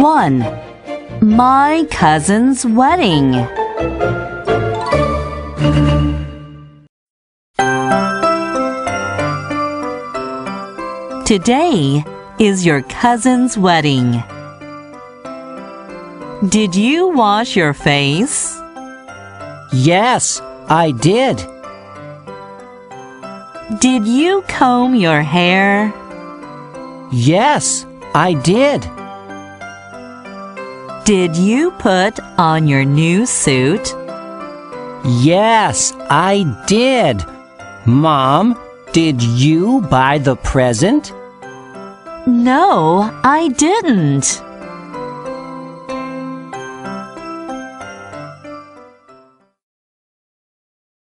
1. My cousin's wedding. Today is your cousin's wedding. Did you wash your face? Yes, I did. Did you comb your hair? Yes, I did. Did you put on your new suit? Yes, I did. Mom, did you buy the present? No, I didn't.